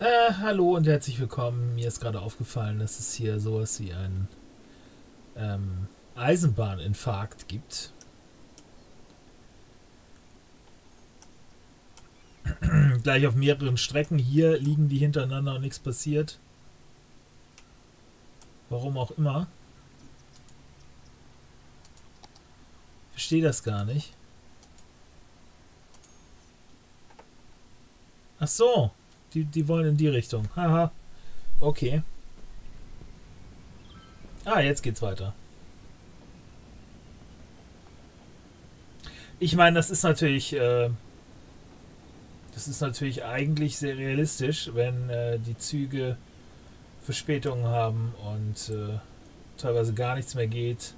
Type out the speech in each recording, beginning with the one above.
Hallo und herzlich willkommen. Mir ist gerade aufgefallen, dass es hier sowas wie einen Eisenbahninfarkt gibt. Gleich auf mehreren Strecken. Hier liegen die hintereinander und nichts passiert. Warum auch immer. Verstehe das gar nicht. Ach so. Die wollen in die Richtung. Haha. Okay. Jetzt geht's weiter. Ich meine, das ist natürlich eigentlich sehr realistisch, wenn die Züge Verspätungen haben und teilweise gar nichts mehr geht.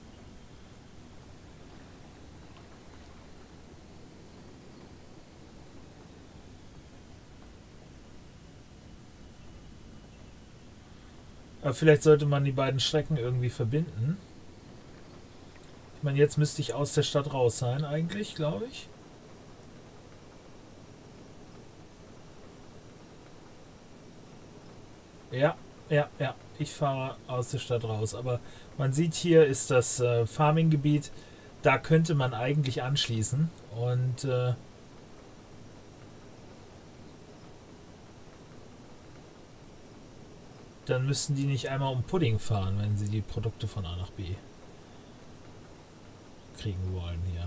Aber vielleicht sollte man die beiden Strecken irgendwie verbinden. Ich meine, jetzt müsste ich aus der Stadt raus sein, eigentlich, glaube ich. Ja, ja. Ich fahre aus der Stadt raus. Aber man sieht, hier ist das Farming-Gebiet. Da könnte man eigentlich anschließen. Und dann müssten die nicht einmal um Pudding fahren, wenn sie die Produkte von A nach B kriegen wollen hier.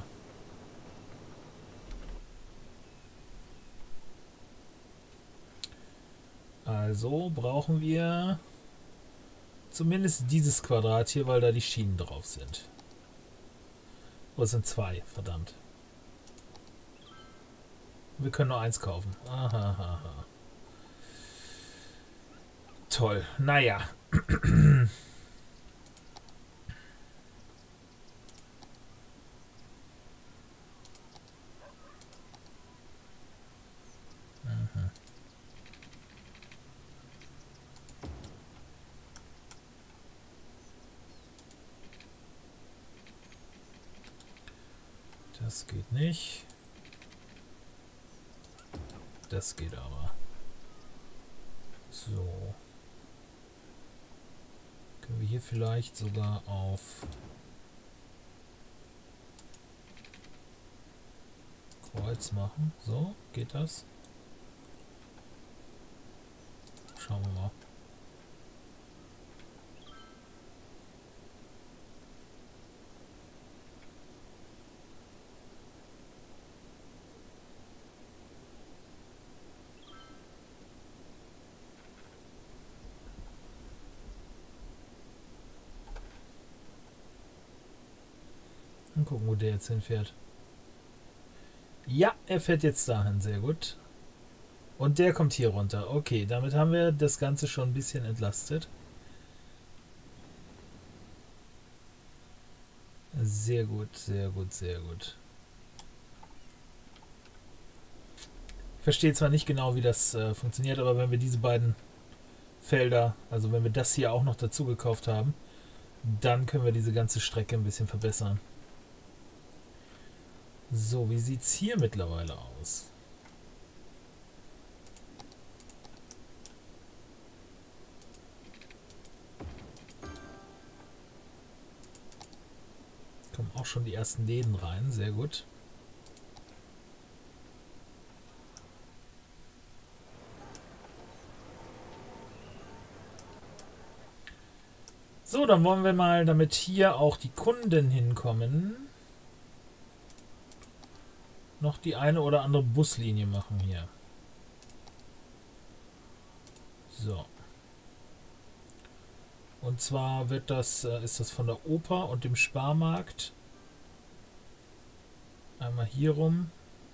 Also brauchen wir zumindest dieses Quadrat hier, weil da die Schienen drauf sind. Oh, es sind zwei, verdammt. Wir können nur eins kaufen. Aha. Toll. Naja. Das geht nicht. Das geht aber. So. Können wir hier vielleicht sogar auf Kreuz machen? So, geht das? Schauen wir mal. Dann gucken, wo der jetzt hinfährt. Ja, er fährt jetzt dahin. Sehr gut. Und der kommt hier runter. Okay, damit haben wir das Ganze schon ein bisschen entlastet. Sehr gut, sehr gut, sehr gut. Ich verstehe zwar nicht genau, wie das funktioniert, aber wenn wir diese beiden Felder, also wenn wir das hier auch noch dazu gekauft haben, dann können wir diese ganze Strecke ein bisschen verbessern. So, wie sieht es hier mittlerweile aus? Kommen auch schon die ersten Läden rein, sehr gut. So, dann wollen wir mal, damit hier auch die Kunden hinkommen, noch die eine oder andere Buslinie machen hier. So. Und zwar ist das von der Oper und dem Sparmarkt einmal hier rum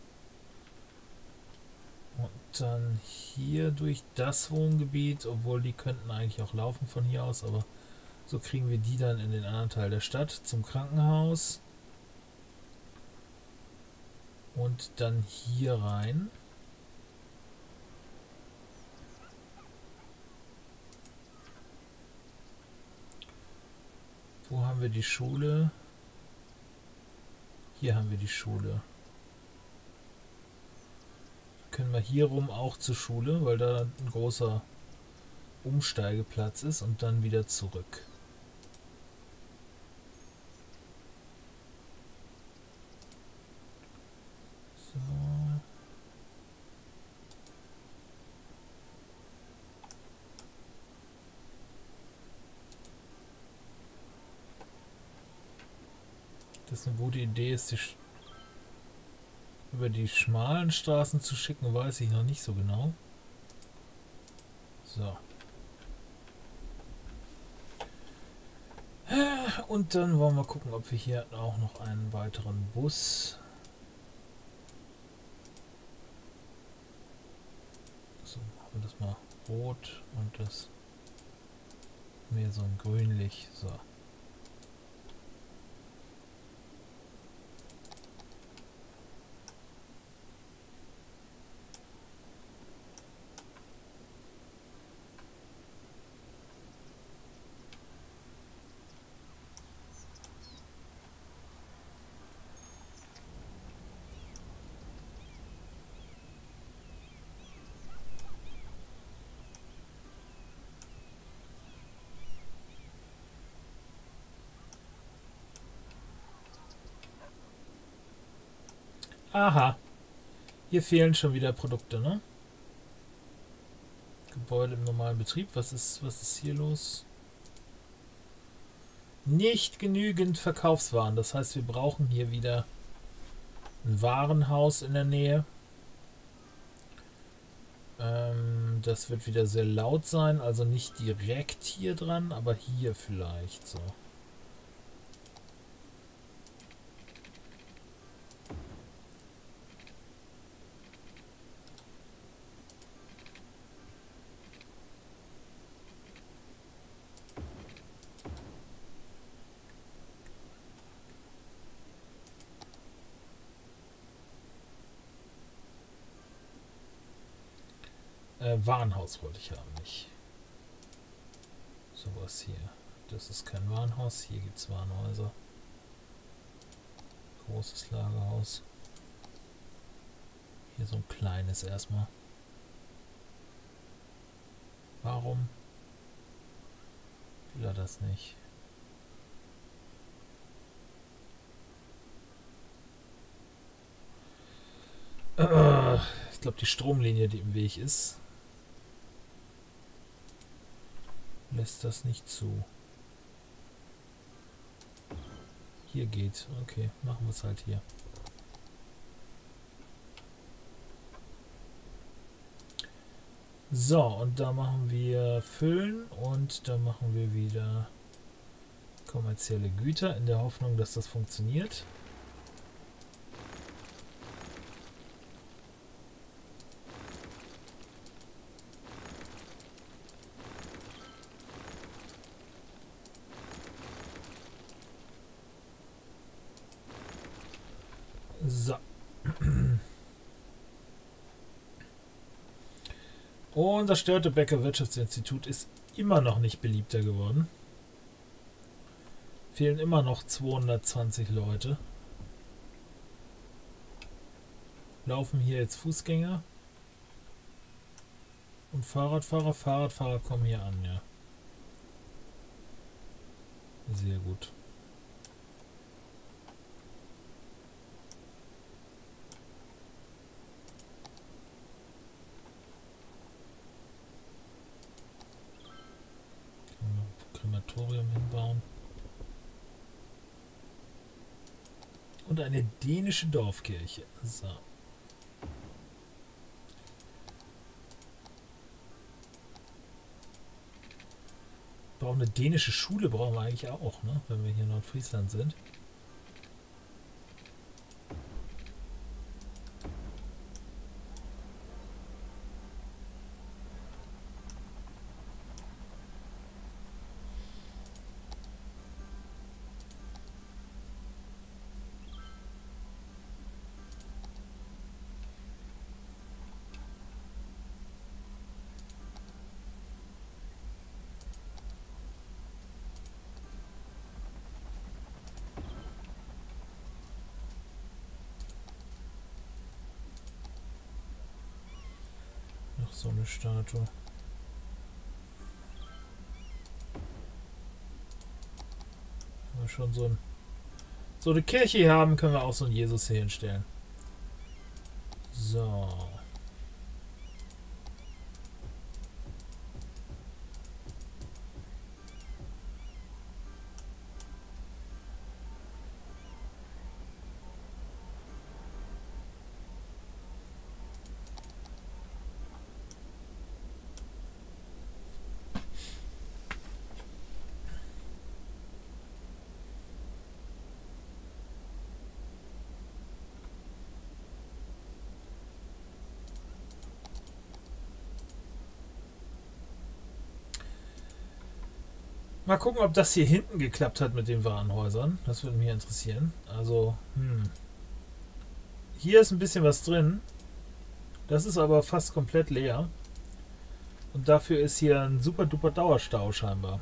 und dann hier durch das Wohngebiet, obwohl die könnten eigentlich auch laufen von hier aus, aber so kriegen wir die dann in den anderen Teil der Stadt zum Krankenhaus und dann hier rein. Wo haben wir die Schule? Hier haben wir die Schule. können wir hier rum auch zur Schule, weil da ein großer Umsteigeplatz ist und dann wieder zurück. So. Das ist eine gute Idee, ist über die schmalen Straßen zu schicken, weiß ich noch nicht so genau. So. Und dann wollen wir gucken, ob wir hier auch noch einen weiteren Bus. So, machen wir das mal rot und das mehr so ein grünlich. So. Aha, hier fehlen schon wieder Produkte, ne? Gebäude im normalen Betrieb. Was ist hier los? Nicht genügend Verkaufswaren. Das heißt, wir brauchen hier wieder ein Warenhaus in der Nähe. Das wird wieder sehr laut sein. Also nicht direkt hier dran, aber hier vielleicht so. Warenhaus wollte ich haben, nicht. Sowas hier. Das ist kein Warenhaus. Hier gibt es Warenhäuser. Großes Lagerhaus. Hier so ein kleines erstmal. Warum will er das nicht? Ich glaube, die Stromlinie, die im Weg ist, lässt das nicht zu. Hier geht. Okay, machen wir es halt hier. So, und da machen wir Füllen und da machen wir wieder kommerzielle Güter in der Hoffnung, dass das funktioniert. So. Unser Störtebecker Wirtschaftsinstitut ist immer noch nicht beliebter geworden. Fehlen immer noch 220 Leute. Laufen hier jetzt Fußgänger und Fahrradfahrer. Fahrradfahrer kommen hier an, ja. Sehr gut. Krematorium hinbauen. Und eine dänische Dorfkirche. So. Brauchen eine dänische Schule, brauchen wir eigentlich auch, ne? Wenn wir hier in Nordfriesland sind. noch so eine Statue. Wenn wir schon so eine Kirche hier haben, können wir auch so einen Jesus hier hinstellen. So. Mal gucken, ob das hier hinten geklappt hat mit den Warenhäusern. Das würde mich interessieren. Also, hier ist ein bisschen was drin. Das ist aber fast komplett leer. Und dafür ist hier ein super duper Dauerstau scheinbar.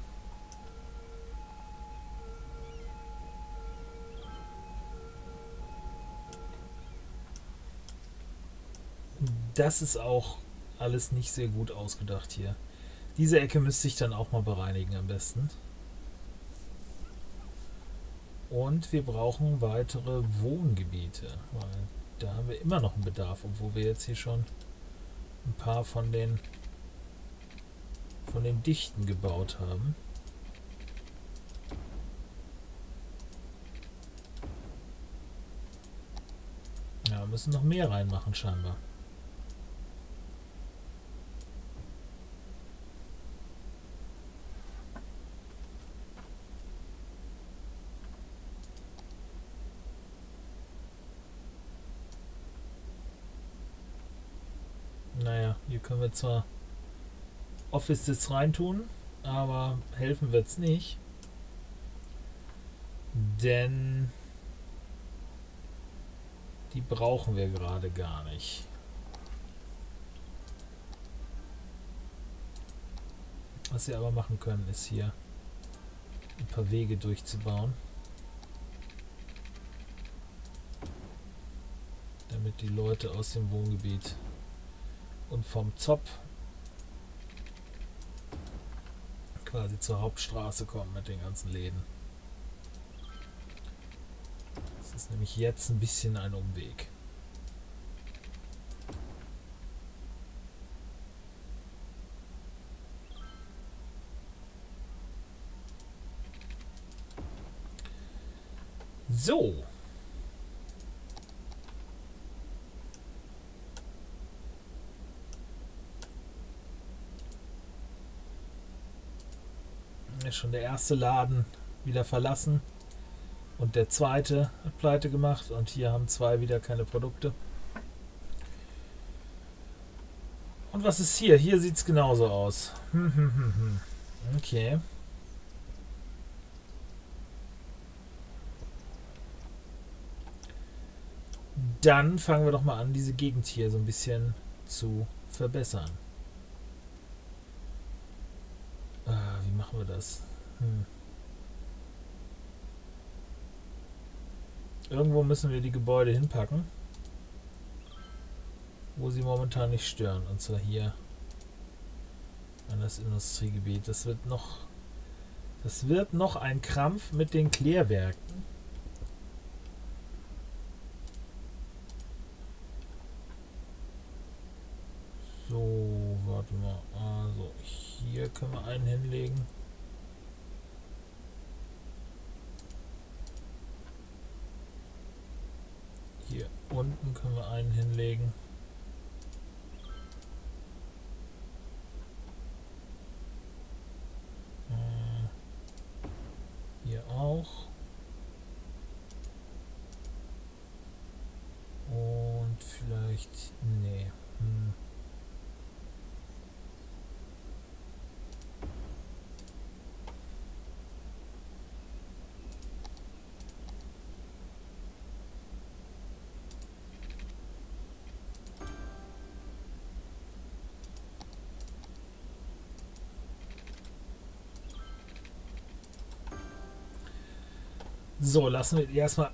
Das ist auch alles nicht sehr gut ausgedacht hier. Diese Ecke müsste ich dann auch mal bereinigen am besten. Und wir brauchen weitere Wohngebiete, weil da haben wir immer noch einen Bedarf, obwohl wir jetzt hier schon ein paar von den Dichten gebaut haben. Ja, wir müssen noch mehr reinmachen scheinbar. Naja, hier können wir zwar Offices reintun, aber helfen wird es nicht. Denn die brauchen wir gerade gar nicht. Was wir aber machen können, ist hier ein paar Wege durchzubauen. Damit die Leute aus dem Wohngebiet und vom Zopp quasi zur Hauptstraße kommen mit den ganzen Läden. Das ist nämlich jetzt ein bisschen ein Umweg. So. Ist schon der erste Laden wieder verlassen und der zweite hat pleite gemacht und hier haben zwei wieder keine Produkte. Und was ist hier? Hier sieht es genauso aus. Okay. Dann fangen wir doch mal an, diese Gegend hier so ein bisschen zu verbessern. Wie machen wir das? Irgendwo müssen wir die Gebäude hinpacken, wo sie momentan nicht stören. Und zwar hier an das Industriegebiet. Das wird noch ein Krampf mit den Klärwerken. So, warte mal. Also, hier können wir einen hinlegen. Hier unten können wir einen hinlegen. Hier auch. Und vielleicht... Nee. So, lassen wir die erstmal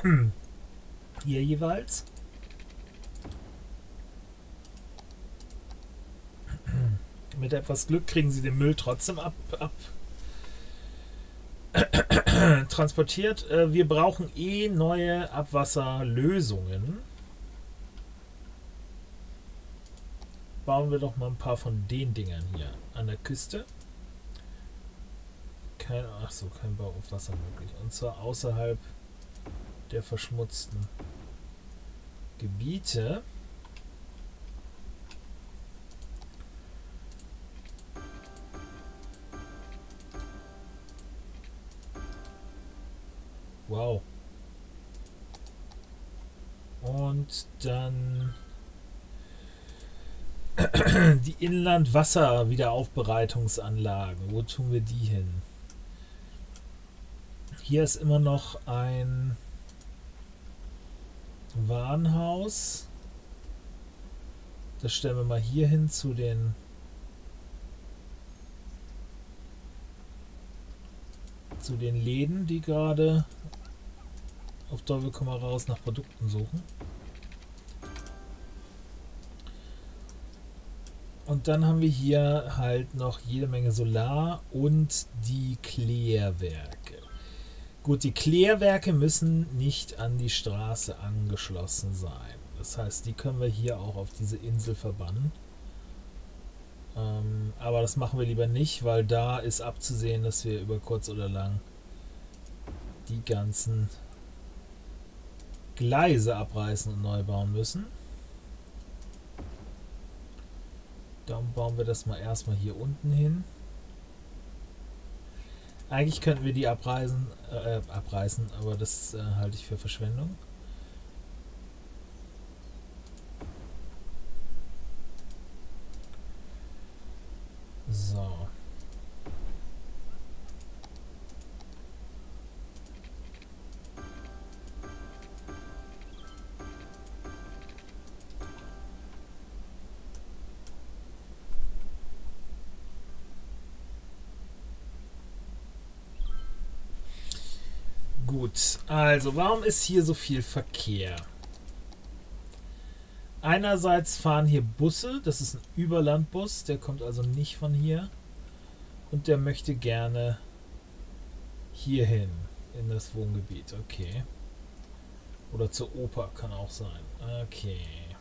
hier jeweils. Mit etwas Glück kriegen sie den Müll trotzdem transportiert. Wir brauchen neue Abwasserlösungen. Bauen wir doch mal ein paar von den Dingern hier an der Küste. Kein Bau auf Wasser möglich. Und zwar außerhalb der verschmutzten Gebiete. Wow. Und dann die Inlandwasserwiederaufbereitungsanlagen. Wo tun wir die hin? Hier ist immer noch ein Warenhaus. Das stellen wir mal hier hin zu den Läden, die gerade auf Teufel komm mal raus nach Produkten suchen. Und dann haben wir hier halt noch jede Menge Solar und die Klärwerke. Gut, die Klärwerke müssen nicht an die Straße angeschlossen sein. Das heißt, die können wir hier auch auf diese Insel verbannen. Aber das machen wir lieber nicht, weil da ist abzusehen, dass wir über kurz oder lang die ganzen Gleise abreißen und neu bauen müssen. Dann bauen wir das mal erstmal hier unten hin. Eigentlich könnten wir die abreißen, aber das halte ich für Verschwendung. So. Gut, also warum ist hier so viel Verkehr? Einerseits fahren hier Busse, das ist ein Überlandbus, der kommt also nicht von hier und der möchte gerne hierhin in das Wohngebiet, okay. Oder zur Oper kann auch sein, okay.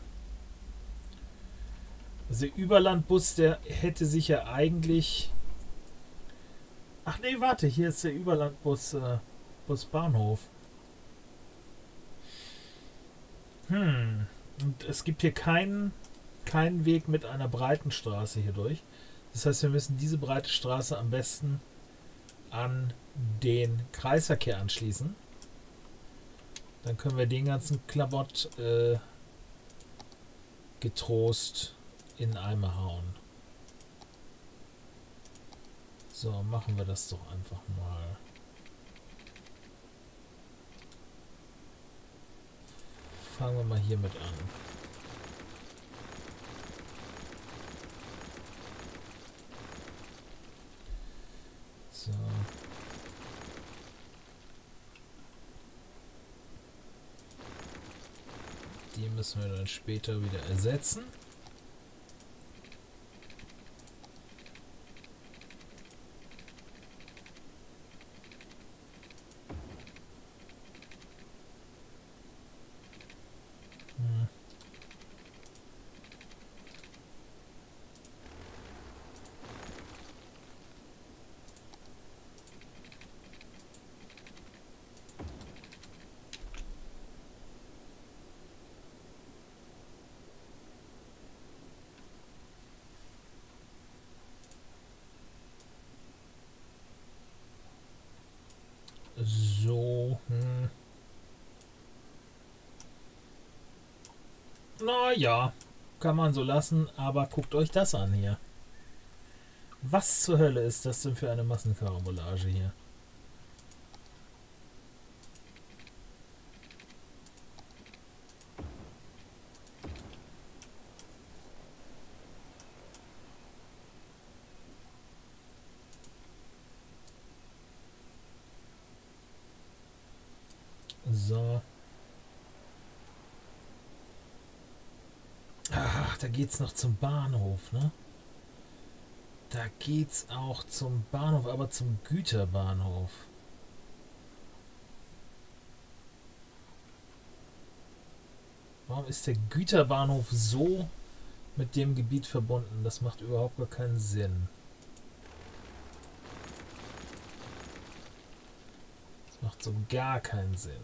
Also der Überlandbus, der hätte sich ja eigentlich... Ach nee, warte, hier ist der Überlandbus, Busbahnhof. Und es gibt hier keinen Weg mit einer breiten Straße hier durch. Das heißt, wir müssen diese breite Straße am besten an den Kreisverkehr anschließen. Dann können wir den ganzen Klabott getrost in den Eimer hauen. So, machen wir das doch einfach mal. Fangen wir mal hiermit an. So. Die müssen wir dann später wieder ersetzen. So. Naja, kann man so lassen, aber guckt euch das an hier. Was zur Hölle ist das denn für eine Massenkarambolage hier? So. Ach, da geht's noch zum Bahnhof, ne? Da geht's auch zum Bahnhof, aber zum Güterbahnhof. Warum ist der Güterbahnhof so mit dem Gebiet verbunden? Das macht überhaupt gar keinen Sinn. Das macht so gar keinen Sinn.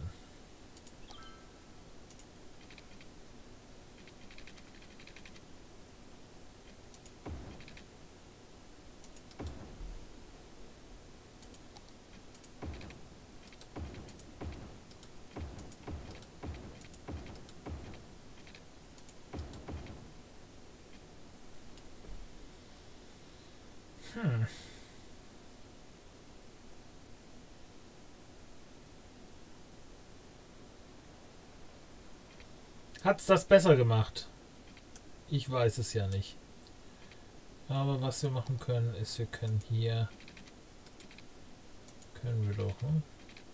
Hm. Hat's das besser gemacht? Ich weiß es ja nicht. Aber was wir machen können, ist, wir können hier... Können wir doch, ne?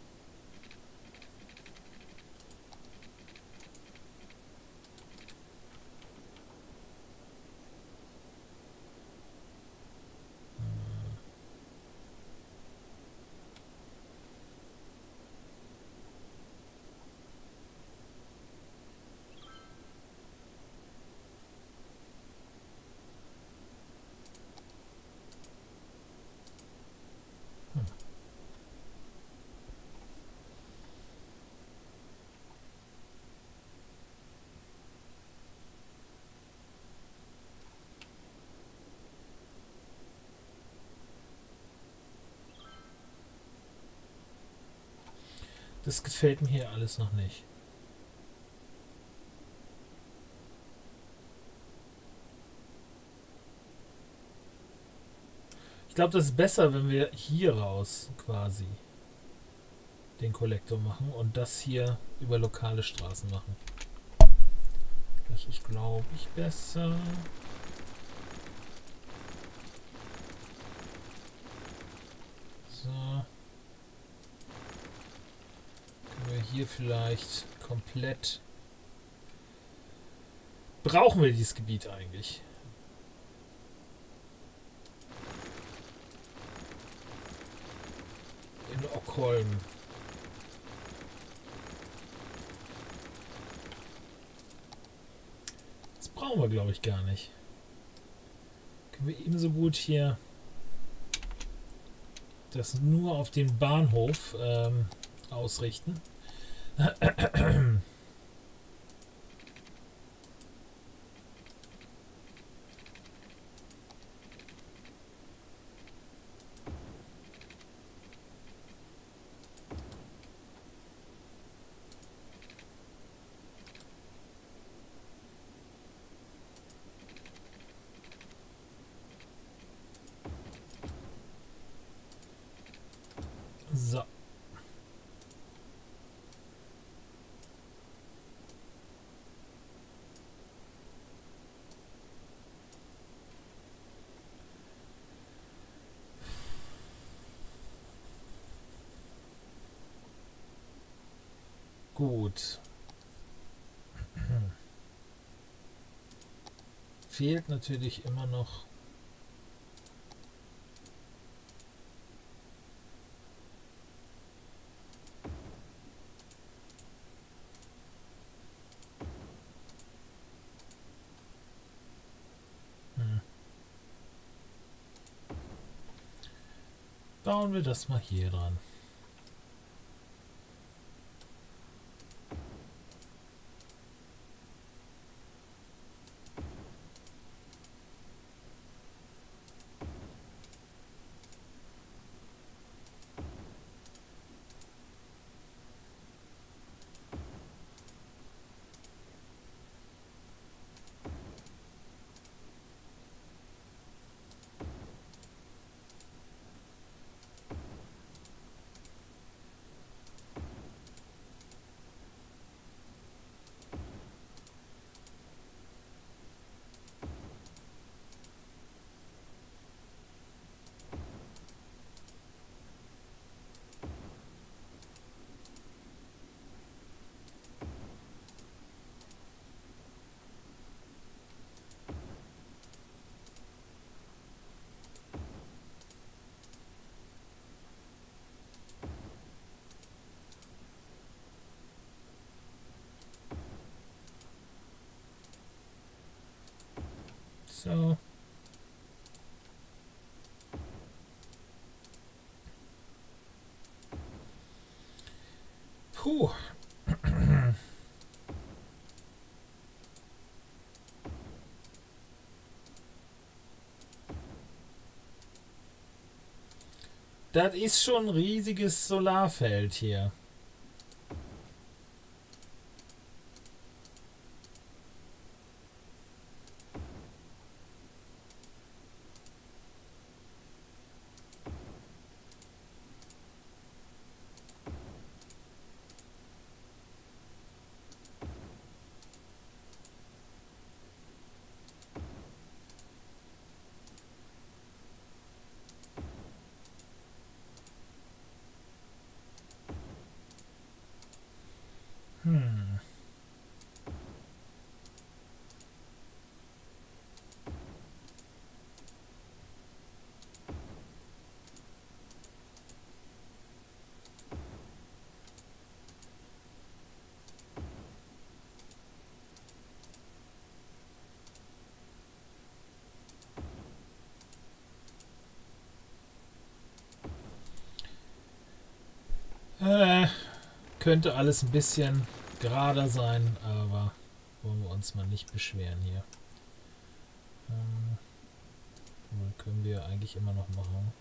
Das gefällt mir hier alles noch nicht. Ich glaube, das ist besser, wenn wir hier raus quasi den Kollektor machen und das hier über lokale Straßen machen. Das ist, glaube ich, besser. So. Können wir hier vielleicht komplett... Brauchen wir dieses Gebiet eigentlich? In Ockholm. Das brauchen wir, glaube ich, gar nicht. Können wir ebenso gut hier das nur auf den Bahnhof ausrichten. So. Gut. Fehlt natürlich immer noch bauen wir das mal hier dran. So. Puh. Das ist schon ein riesiges Solarfeld hier. Hm. Könnte alles ein bisschen gerader sein, aber wollen wir uns mal nicht beschweren hier. Können wir eigentlich immer noch machen.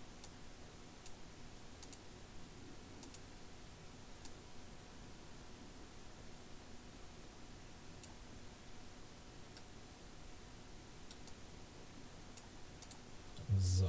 So.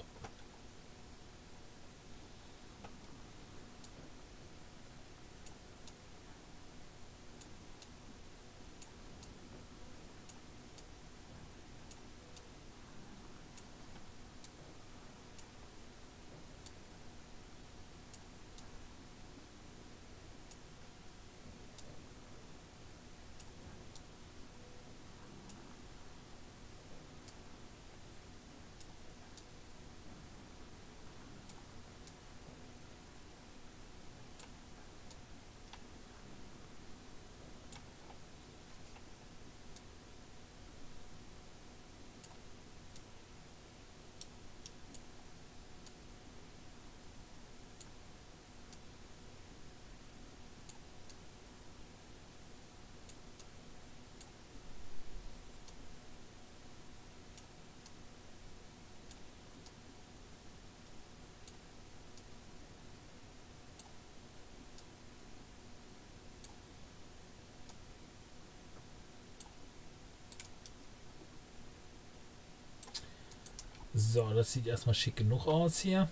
So, das sieht erstmal schick genug aus hier.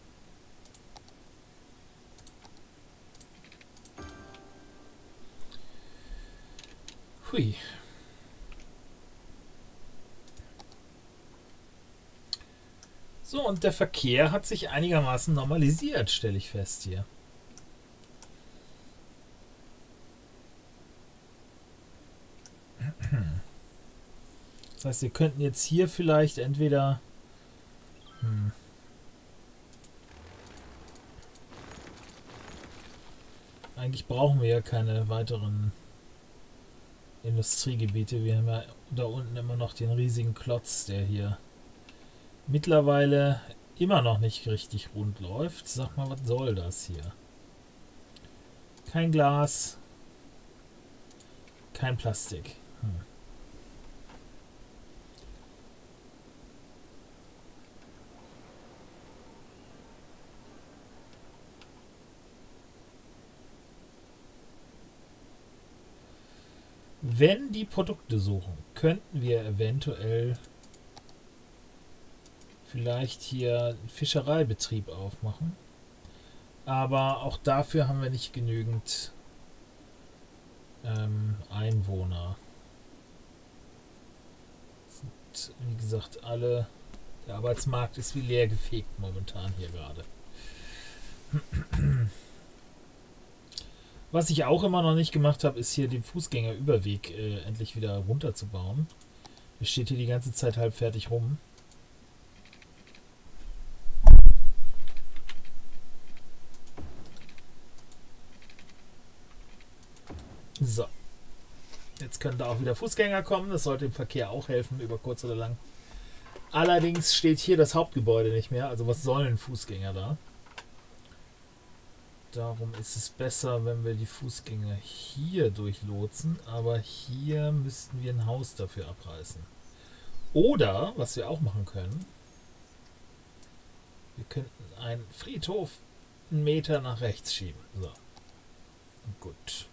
Hui. So, und der Verkehr hat sich einigermaßen normalisiert, stelle ich fest hier. Das heißt, wir könnten jetzt hier vielleicht entweder... Eigentlich brauchen wir ja keine weiteren Industriegebiete. Wir haben ja da unten immer noch den riesigen Klotz, der hier mittlerweile immer noch nicht richtig rund läuft. Sag mal, was soll das hier? Kein Glas, kein Plastik. Wenn die Produkte suchen, könnten wir eventuell vielleicht hier einen Fischereibetrieb aufmachen. Aber auch dafür haben wir nicht genügend Einwohner. Sind, wie gesagt, alle... Der Arbeitsmarkt ist wie leer gefegt momentan hier gerade. Was ich auch immer noch nicht gemacht habe, ist hier den Fußgängerüberweg endlich wieder runterzubauen. Der steht hier die ganze Zeit halb fertig rum. So. Jetzt können da auch wieder Fußgänger kommen. Das sollte dem Verkehr auch helfen, über kurz oder lang. Allerdings steht hier das Hauptgebäude nicht mehr. Also was sollen Fußgänger da? Darum ist es besser, wenn wir die Fußgänger hier durchlotsen. Aber hier müssten wir ein Haus dafür abreißen. Oder, was wir auch machen können, wir könnten einen Friedhof einen Meter nach rechts schieben. So. Gut.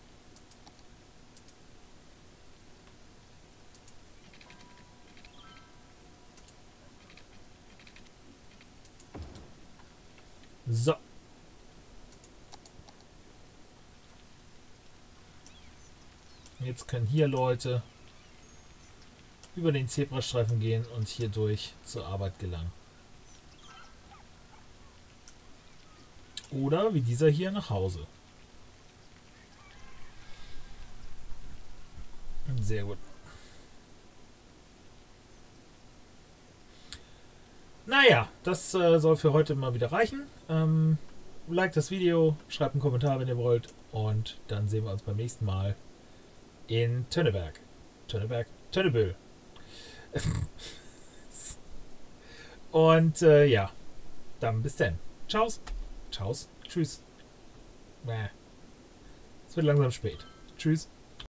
So. Jetzt können hier Leute über den Zebrastreifen gehen und hier durch zur Arbeit gelangen. Oder wie dieser hier nach Hause. Sehr gut. Naja, das soll für heute mal wieder reichen. Like das Video, schreibt einen Kommentar, wenn ihr wollt. Und dann sehen wir uns beim nächsten Mal in Tönneberg. Tönneböll. Und ja, dann bis dann. Ciao. Ciao. Tschüss. Es wird langsam spät. Tschüss.